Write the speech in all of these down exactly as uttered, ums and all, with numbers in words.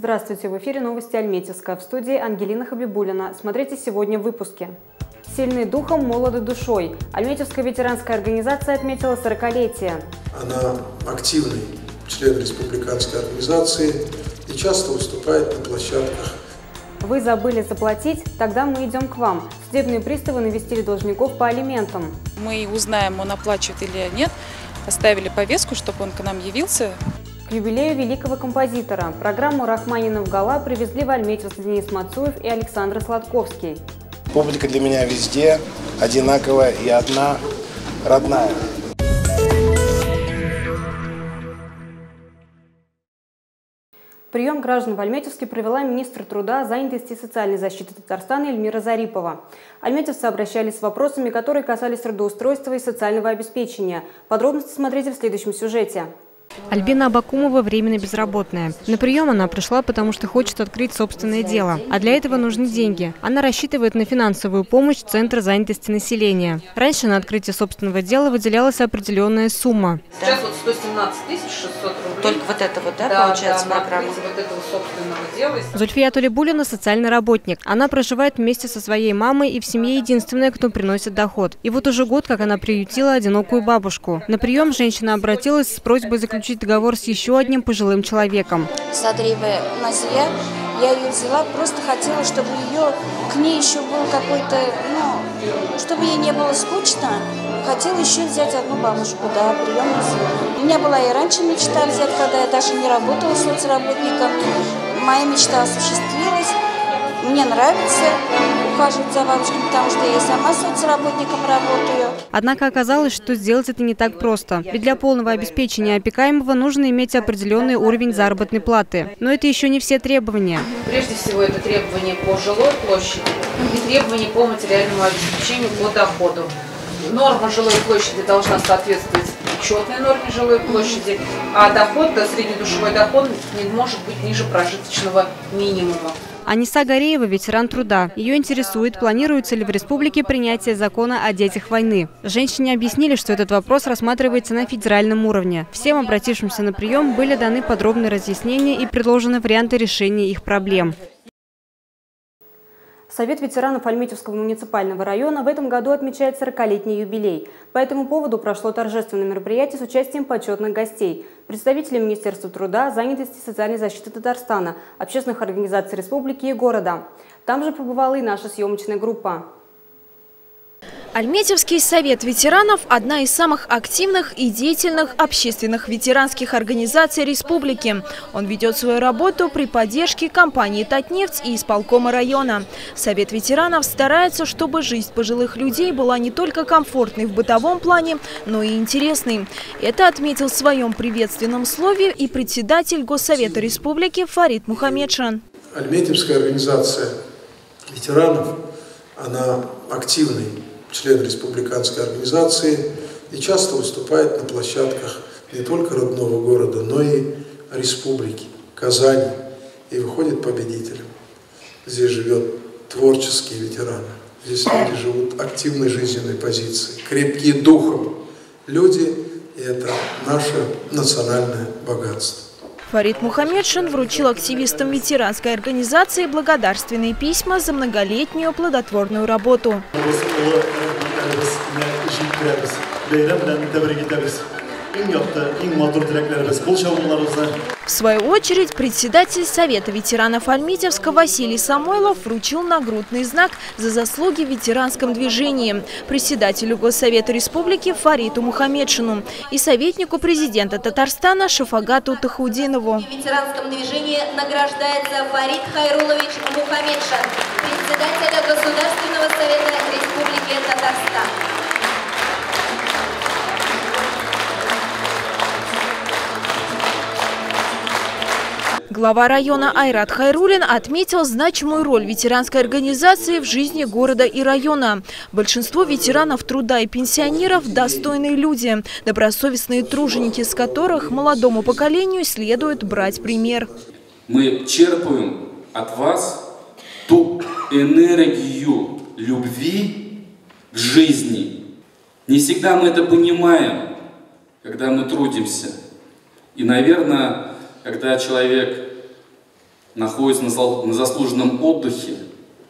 Здравствуйте! В эфире новости Альметьевска. В студии Ангелина Хабибуллина. Смотрите сегодня в выпуске. Сильный духом, молоды душой. Альметьевская ветеранская организация отметила сорокалетие. Она активный член республиканской организации и часто выступает на площадках. Вы забыли заплатить? Тогда мы идем к вам. Судебные приставы навестили должников по алиментам. Мы узнаем, он оплачивает или нет. Оставили повестку, чтобы он к нам явился. К юбилею великого композитора программу «Рахманинов Гала» привезли в Альметьевск Денис Мацуев и Александр Сладковский. Публика для меня везде одинаковая и одна родная. Прием граждан в Альметьевске провела министр труда, занятости и социальной защиты Татарстана Эльмира Зарипова. Альметьевцы обращались с вопросами, которые касались трудоустройства и социального обеспечения. Подробности смотрите в следующем сюжете. Альбина Абакумова временно безработная. На прием она пришла, потому что хочет открыть собственное дело. А для этого нужны деньги. Она рассчитывает на финансовую помощь Центра занятости населения. Раньше на открытие собственного дела выделялась определенная сумма. Сейчас вот сто семнадцать тысяч шестьсот рублей. Только вот это вот, да, да получается, да, программа? Вот этого собственного дела. Зульфия Тулебулина – социальный работник. Она проживает вместе со своей мамой и в семье единственная, кто приносит доход. И вот уже год, как она приютила одинокую бабушку. На прием женщина обратилась с просьбой заключить договор с еще одним пожилым человеком. Садриева Назия, я ее взяла, просто хотела, чтобы ее, к ней еще был какой-то, ну, чтобы ей не было скучно. Хотела еще взять одну бабушку, да, приемную семью. У меня была и раньше мечта взять, когда я даже не работала соцработником. Моя мечта осуществилась. Мне нравится ухаживать за бабушкой, потому что я и сама соцработником работаю. Однако оказалось, что сделать это не так просто. Ведь для полного обеспечения опекаемого нужно иметь определенный уровень заработной платы. Но это еще не все требования. Прежде всего, это требования по жилой площади и требования по материальному обеспечению по доходу. Норма жилой площади должна соответствовать учетной норме жилой площади, а доход, да, среднедушевой доход не может быть ниже прожиточного минимума. Аниса Гареева – ветеран труда. Ее интересует, планируется ли в республике принятие закона о детях войны. Женщине объяснили, что этот вопрос рассматривается на федеральном уровне. Всем обратившимся на прием были даны подробные разъяснения и предложены варианты решения их проблем. Совет ветеранов Альметьевского муниципального района в этом году отмечает сорокалетний юбилей. По этому поводу прошло торжественное мероприятие с участием почетных гостей, представителей Министерства труда, занятости и социальной защиты Татарстана, общественных организаций республики и города. Там же побывала и наша съемочная группа. Альметьевский совет ветеранов – одна из самых активных и деятельных общественных ветеранских организаций республики. Он ведет свою работу при поддержке компании «Татнефть» и исполкома района. Совет ветеранов старается, чтобы жизнь пожилых людей была не только комфортной в бытовом плане, но и интересной. Это отметил в своем приветственном слове и председатель Госсовета республики Фарид Мухамедшан. Альметьевская организация ветеранов, она активный член республиканской организации и часто выступает на площадках не только родного города, но и республики, Казани, и выходит победителем. Здесь живет творческие ветераны, здесь люди живут активной жизненной позицией, крепкие духом люди, и это наше национальное богатство. Фарид Мухамедшин вручил активистам ветеранской организации благодарственные письма за многолетнюю плодотворную работу. В свою очередь, председатель Совета ветеранов Альметьевска Василий Самойлов вручил нагрудный знак за заслуги в ветеранском движении председателю Госсовета республики Фариту Мухамедшину и советнику президента Татарстана Шафагату Тахудинову. В ветеранском движении награждается Фарид Хайрулович Мухамедшин, председателя Государственного совета Республики Татарстан. Глава района Айрат Хайрулин отметил значимую роль ветеранской организации в жизни города и района. Большинство ветеранов труда и пенсионеров – достойные люди, добросовестные труженики, с которых молодому поколению следует брать пример. Мы черпаем от вас ту энергию любви к жизни. Не всегда мы это понимаем, когда мы трудимся. И, наверное, когда человек находятся на заслуженном отдыхе.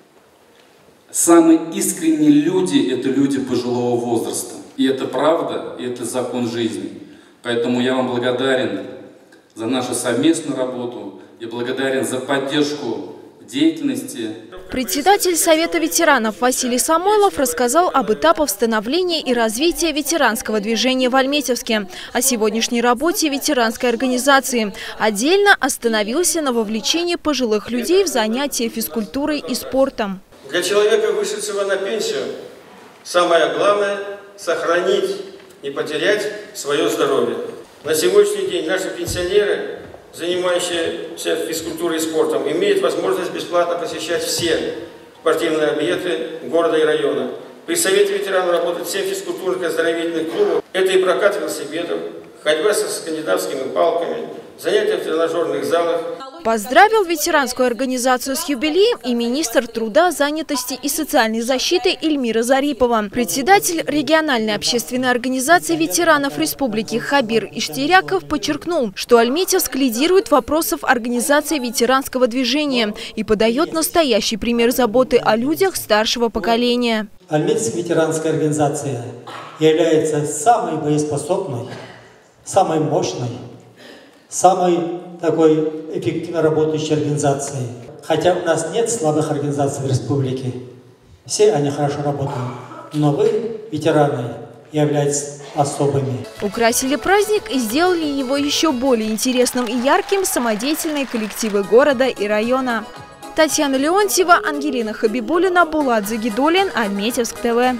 Самые искренние люди – это люди пожилого возраста. И это правда, и это закон жизни. Поэтому я вам благодарен за нашу совместную работу. Я благодарен за поддержку деятельности. Председатель Совета ветеранов Василий Самойлов рассказал об этапах становления и развития ветеранского движения в Альметьевске, о сегодняшней работе ветеранской организации. Отдельно остановился на вовлечении пожилых людей в занятия физкультурой и спортом. Для человека, вышедшего на пенсию, самое главное – сохранить, не потерять свое здоровье. На сегодняшний день наши пенсионеры, занимающиеся физкультурой и спортом, имеют возможность бесплатно посещать все спортивные объекты города и района. При Совете ветеранов работает семь физкультурных и оздоровительных клубов. Это и прокат велосипедов, ходьба со скандинавскими палками, занятия в тренажерных залах. Поздравил ветеранскую организацию с юбилеем и министр труда, занятости и социальной защиты Эльмира Зарипова. Председатель региональной общественной организации ветеранов республики Хабир Иштиряков подчеркнул, что Альметьевск лидирует в вопросах организации ветеранского движения и подает настоящий пример заботы о людях старшего поколения. Альметьевская ветеранская организация является самой боеспособной, самой мощной, самой такой эффективно работающей организацией. Хотя у нас нет слабых организаций в республике, все они хорошо работают, но вы, ветераны, являетесь особыми. Украсили праздник и сделали его еще более интересным и ярким самодеятельные коллективы города и района. Татьяна Леонтьева, Ангелина Хабибулина, Булат Загидулин, Альметьевск ТВ.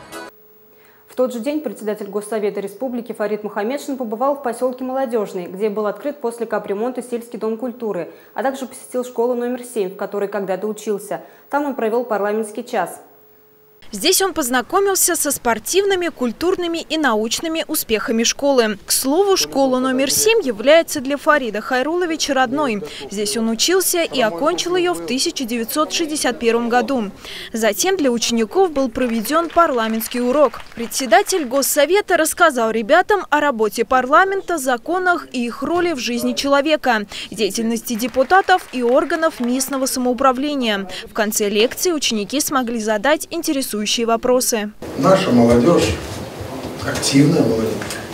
В тот же день председатель Госсовета Республики Фарид Мухаметшин побывал в поселке Молодежный, где был открыт после капремонта сельский дом культуры, а также посетил школу номер семь, в которой когда-то учился. Там он провел парламентский час. Здесь он познакомился со спортивными, культурными и научными успехами школы. К слову, школа номер семь является для Фарида Хайруловича родной. Здесь он учился и окончил ее в тысяча девятьсот шестьдесят первом году. Затем для учеников был проведен парламентский урок. Председатель Госсовета рассказал ребятам о работе парламента, законах и их роли в жизни человека, деятельности депутатов и органов местного самоуправления. В конце лекции ученики смогли задать интересующие вопросы. Наша молодежь активная молодежь,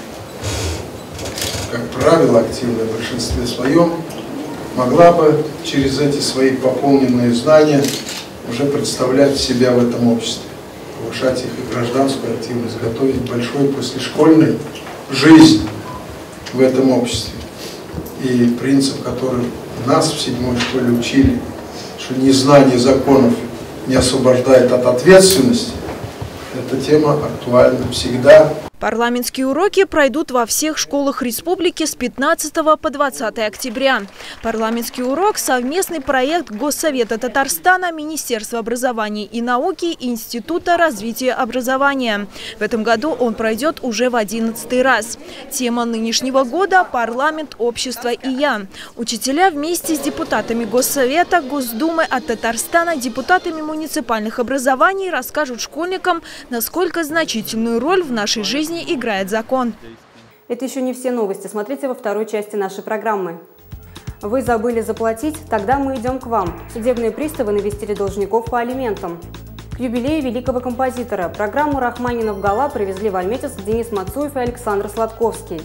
как правило, активная в большинстве своем, могла бы через эти свои пополненные знания уже представлять себя в этом обществе, повышать их и гражданскую активность, готовить большой послешкольной жизнь в этом обществе. И принцип, который нас в седьмой школе учили, что незнание законов не освобождает от ответственности, эта тема актуальна всегда. Парламентские уроки пройдут во всех школах республики с пятнадцатого по двадцатое октября. Парламентский урок – совместный проект Госсовета Татарстана, Министерства образования и науки и Института развития образования. В этом году он пройдет уже в одиннадцатый раз. Тема нынешнего года – парламент, общество и я. Учителя вместе с депутатами Госсовета, Госдумы от Татарстана, депутатами муниципальных образований расскажут школьникам, насколько значительную роль в нашей жизни играет закон. Это еще не все новости. Смотрите во второй части нашей программы. Вы забыли заплатить? Тогда мы идем к вам. Судебные приставы навестили должников по алиментам. К юбилею великого композитора программу «Рахманинов Гала» привезли в Альметьевск Денис Мацуев и Александр Сладковский.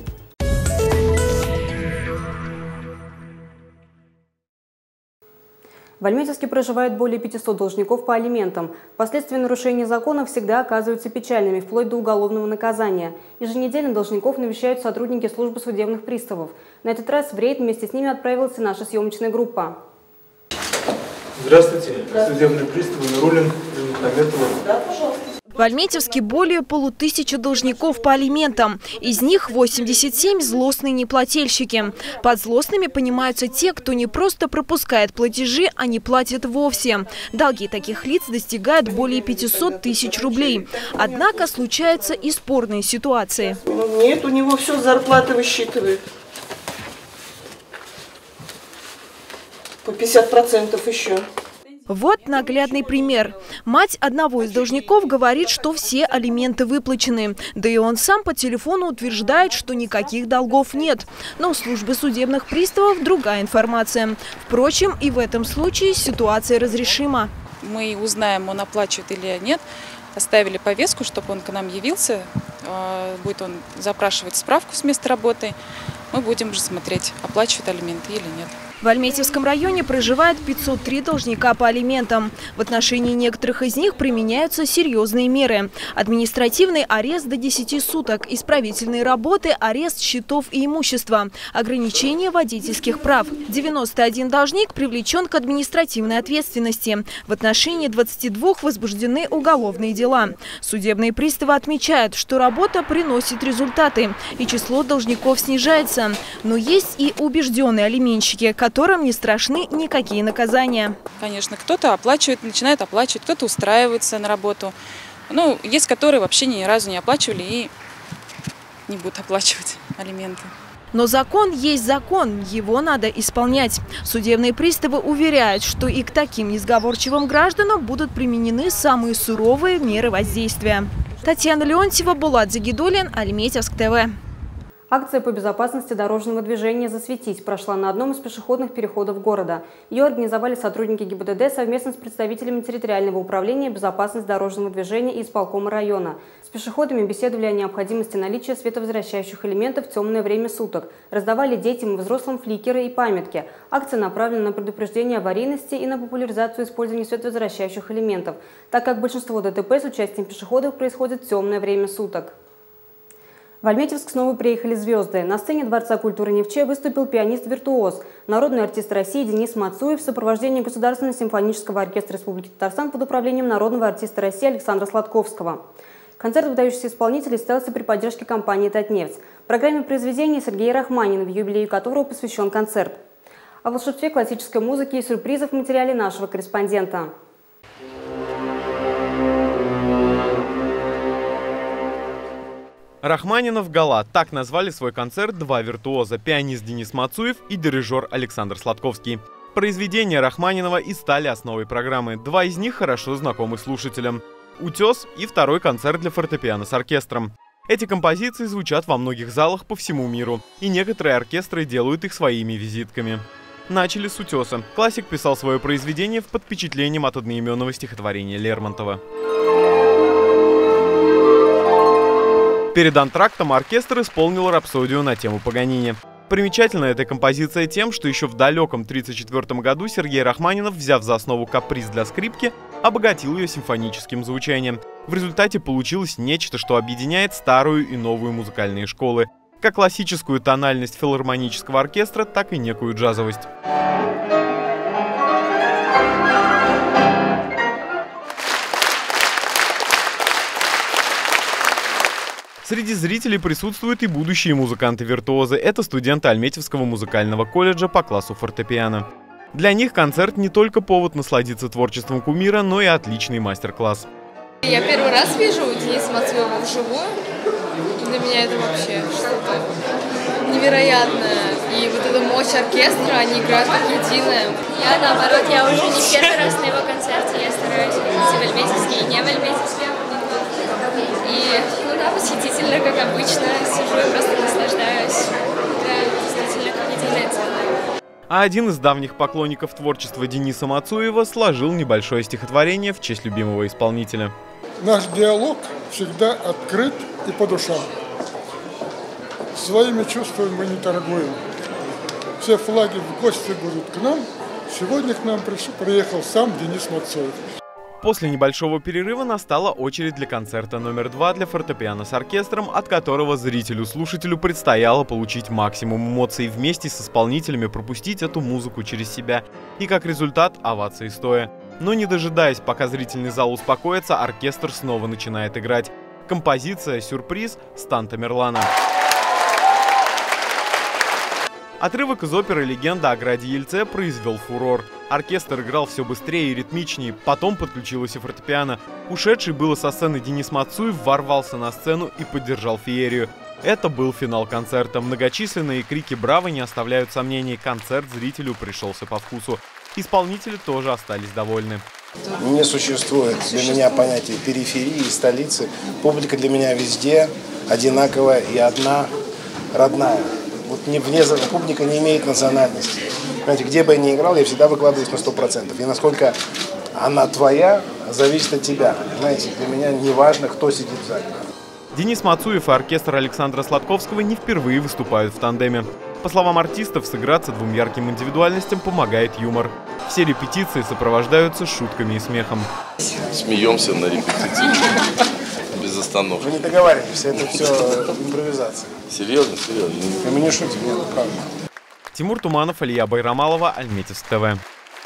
В Альметьевске проживает более пятисот должников по алиментам. Последствия нарушения закона всегда оказываются печальными, вплоть до уголовного наказания. Еженедельно должников навещают сотрудники службы судебных приставов. На этот раз в рейд вместе с ними отправилась и наша съемочная группа. Здравствуйте. Судебный пристав Нурулин, Мухаметова. Да, пожалуйста. В Альметьевске более полутысячи должников по алиментам. Из них восемьдесят семь – злостные неплательщики. Под злостными понимаются те, кто не просто пропускает платежи, а не платит вовсе. Долги таких лиц достигают более пятисот тысяч рублей. Однако случаются и спорные ситуации. Нет, у него все зарплаты высчитывает. По пятьдесят процентов еще. Вот наглядный пример. Мать одного из должников говорит, что все алименты выплачены. Да и он сам по телефону утверждает, что никаких долгов нет. Но у службы судебных приставов другая информация. Впрочем, и в этом случае ситуация разрешима. Мы узнаем, он оплачивает или нет. Оставили повестку, чтобы он к нам явился. Будет он запрашивать справку с места работы. Мы будем уже смотреть, оплачивает алименты или нет. В Альметьевском районе проживает пятьсот три должника по алиментам. В отношении некоторых из них применяются серьезные меры. Административный арест до десяти суток, исправительные работы, арест счетов и имущества, ограничение водительских прав. девяносто один должник привлечен к административной ответственности. В отношении двадцати двух возбуждены уголовные дела. Судебные приставы отмечают, что работа приносит результаты, и число должников снижается. Но есть и убежденные алименщики, которым не страшны никакие наказания. Конечно, кто-то оплачивает, начинает оплачивать, кто-то устраивается на работу. Ну, есть, которые вообще ни разу не оплачивали и не будут оплачивать алименты. Но закон есть закон, его надо исполнять. Судебные приставы уверяют, что и к таким несговорчивым гражданам будут применены самые суровые меры воздействия. Татьяна Леонтьева, Булат Загидуллин, Альметьевск ТВ. Акция по безопасности дорожного движения «Засветись» прошла на одном из пешеходных переходов города. Ее организовали сотрудники ГИБДД совместно с представителями территориального управления безопасности дорожного движения и исполкома района. С пешеходами беседовали о необходимости наличия световозвращающих элементов в темное время суток. Раздавали детям и взрослым фликеры и памятки. Акция направлена на предупреждение аварийности и на популяризацию использования световозвращающих элементов, так как большинство ДТП с участием пешеходов происходит в темное время суток. В Альметьевск снова приехали звезды. На сцене Дворца культуры Невче выступил пианист-виртуоз, народный артист России Денис Мацуев в сопровождении Государственного симфонического оркестра Республики Татарстан под управлением народного артиста России Александра Сладковского. Концерт выдающихся исполнителей состоялся при поддержке компании «Татнефть». В программе произведения Сергея Рахманинова, юбилею которого посвящен концерт. О волшебстве классической музыки и сюрпризов в материале нашего корреспондента. Рахманинов Гала – так назвали свой концерт два виртуоза – пианист Денис Мацуев и дирижер Александр Сладковский. Произведения Рахманинова и стали основой программы. Два из них хорошо знакомы слушателям – «Утес» и второй концерт для фортепиано с оркестром. Эти композиции звучат во многих залах по всему миру, и некоторые оркестры делают их своими визитками. Начали с «Утеса». Классик писал свое произведение под впечатлением от одноименного стихотворения Лермонтова. Перед антрактом оркестр исполнил рапсодию на тему Паганини. Примечательна эта композиция тем, что еще в далеком тридцать четвёртом году Сергей Рахманинов, взяв за основу каприз для скрипки, обогатил ее симфоническим звучанием. В результате получилось нечто, что объединяет старую и новую музыкальные школы, как классическую тональность филармонического оркестра, так и некую джазовость. Среди зрителей присутствуют и будущие музыканты-виртуозы. Это студенты Альметьевского музыкального колледжа по классу фортепиано. Для них концерт не только повод насладиться творчеством кумира, но и отличный мастер-класс. Я первый раз вижу Дениса Мацуева вживую. Для меня это вообще что-то невероятное. И вот эта мощь оркестра, они играют как единое. Я наоборот, я уже не первый раз на его концерте. Я стараюсь ходить в Альметьевске и не в Альметьевске. И, ну да, восхитительно, как обычно. Сижу и просто наслаждаюсь. Да, действительно, как единое целое. А один из давних поклонников творчества Дениса Мацуева сложил небольшое стихотворение в честь любимого исполнителя. Наш диалог всегда открыт и по душам. Своими чувствами мы не торгуем. Все флаги в гости будут к нам. Сегодня к нам приехал сам Денис Мацуев. После небольшого перерыва настала очередь для концерта номер два для фортепиано с оркестром, от которого зрителю-слушателю предстояло получить максимум эмоций, вместе с исполнителями пропустить эту музыку через себя. И как результат – овации стоя. Но не дожидаясь, пока зрительный зал успокоится, оркестр снова начинает играть. Композиция «Сюрприз» Стан Тамерлана. Отрывок из оперы «Легенда о граде Ельце» произвел фурор. Оркестр играл все быстрее и ритмичнее, потом подключилось и фортепиано. Ушедший было со сцены Денис Мацуев ворвался на сцену и поддержал феерию. Это был финал концерта. Многочисленные крики «Браво!» не оставляют сомнений, концерт зрителю пришелся по вкусу. Исполнители тоже остались довольны. Не существует для меня понятия периферии и столицы. Публика для меня везде одинаковая и одна, родная. Вот не, вне, публика не имеет национальности. Понимаете, где бы я ни играл, я всегда выкладываюсь на сто процентов. И насколько она твоя, зависит от тебя. Понимаете, для меня не важно, кто сидит в зале. Денис Мацуев и оркестр Александра Сладковского не впервые выступают в тандеме. По словам артистов, сыграться двум ярким индивидуальностям помогает юмор. Все репетиции сопровождаются шутками и смехом. Смеемся на репетиции. Без остановки. Вы не договариваетесь, это все импровизация. Серьезно, серьезно. Мы не шутим, нет, правда. Тимур Туманов, Илья Байрамалова, Альметьевск ТВ.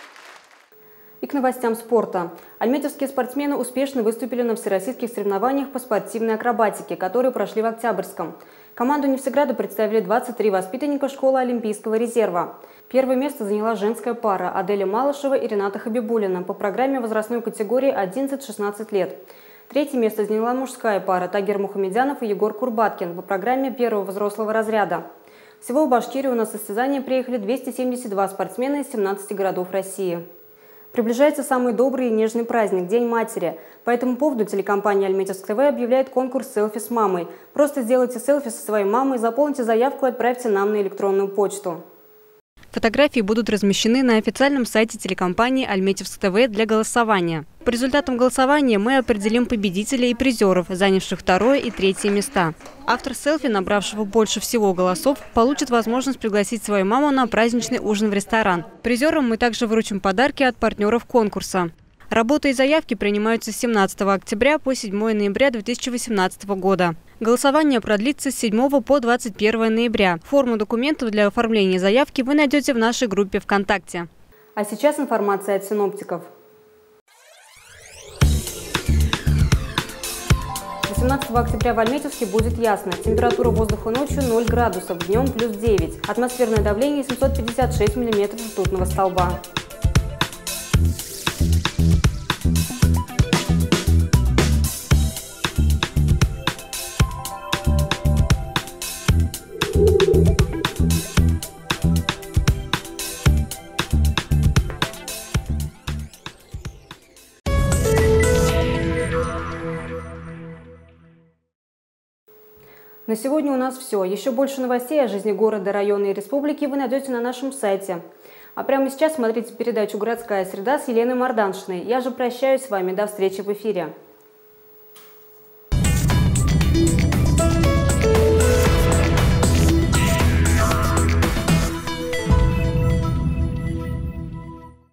И к новостям спорта. Альметьевские спортсмены успешно выступили на всероссийских соревнованиях по спортивной акробатике, которые прошли в Октябрьском. Команду Нефтеграда представили двадцать три воспитанника школы Олимпийского резерва. Первое место заняла женская пара Аделя Малышева и Рената Хабибуллина по программе возрастной категории одиннадцать-шестнадцать лет. Третье место заняла мужская пара Тагир Мухамедянов и Егор Курбаткин по программе первого взрослого разряда. Всего в Башкирию на состязание приехали двести семьдесят два спортсмена из семнадцати городов России. Приближается самый добрый и нежный праздник – День матери. По этому поводу телекомпания Альметьевск ТВ объявляет конкурс «Селфи с мамой». Просто сделайте селфи со своей мамой, заполните заявку и отправьте нам на электронную почту. Фотографии будут размещены на официальном сайте телекомпании Альметьевск ТВ для голосования. По результатам голосования мы определим победителей и призеров, занявших второе и третье места. Автор селфи, набравшего больше всего голосов, получит возможность пригласить свою маму на праздничный ужин в ресторан. Призерам мы также вручим подарки от партнеров конкурса. Работы и заявки принимаются с семнадцатого октября по седьмое ноября две тысячи восемнадцатого года. Голосование продлится с седьмого по двадцать первое ноября. Форму документов для оформления заявки вы найдете в нашей группе ВКонтакте. А сейчас информация от синоптиков. восемнадцатого октября в Альметьевске будет ясно. Температура воздуха ночью ноль градусов, днем плюс девять. Атмосферное давление семьсот пятьдесят шесть миллиметров ртутного столба. На сегодня у нас все. Еще больше новостей о жизни города, района и республики вы найдете на нашем сайте. А прямо сейчас смотрите передачу «Городская среда» с Еленой Марданшиной. Я же прощаюсь с вами. До встречи в эфире.